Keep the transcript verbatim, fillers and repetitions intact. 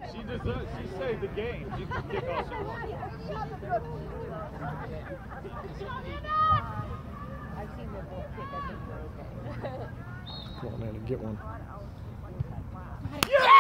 She deserves. She saved the game. She can kick all she wants. I've seen them both kick. I think they're okay. Come on, man, get one. Yeah!